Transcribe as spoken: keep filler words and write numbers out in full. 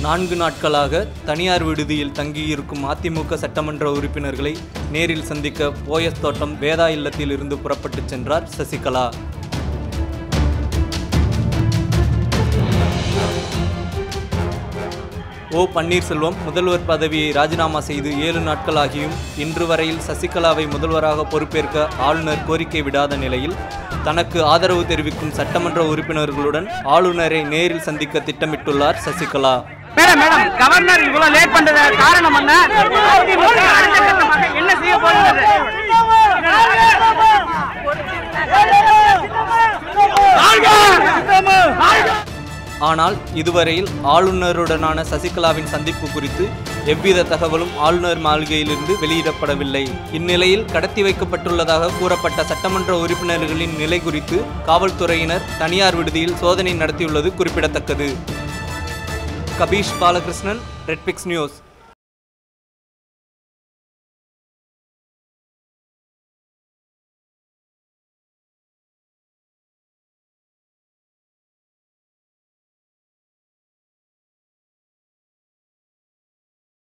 நான்கு நாட்களாக தனியார் விடுதியில் தங்கியிருக்கும் அதிமுக சட்டமன்ற உறுப்பினர்களை நேரில் சந்திக்க போயஸ் தோட்டம் வேதா இல்லத்தில் இருந்து புறப்பட்டுச் சென்றார் சசிகலா. ஓ பன்னீர்செல்வம் முதல்வர் பதவியை ராஜினாமா செய்து ஏழு நாட்களாகியும் இன்று வரையில் சசிகலாவை முதல்வராக பொறுப்பேற்க ஆளுநர் கோரிக்கை விடாத நிலையில் தனக்கு ஆதரவு தெரிவிக்கும் சட்டமன்ற உறுப்பினர்களுடன் ஆளுநரை நேரில் சந்திக்க திட்டமிட்டுள்ளார் சசிகலா. மேடம் மேடம் கவர்னர் இவ்வளவு லேட் பண்றது காரணம் என்ன? என்ன செய்ய போகிறது? ஆனால் இதுவரையில் ஆளுநருடனான சசிகலாவின் சந்திப்பு குறித்து எவ்வித தகவலும் ஆளுநர் மாளிகையிலிருந்து வெளியிடப்படவில்லை. இந்நிலையில் கடத்தி வைக்கப்பட்டுள்ளதாக கூறப்பட்ட சட்டமன்ற உறுப்பினர்களின் நிலை குறித்து காவல்துறையினர் தனியார் விடுதியில் சோதனை நடத்தியுள்ளது குறிப்பிடத்தக்கது. Kabeesh Balakrishnan, Redpix news.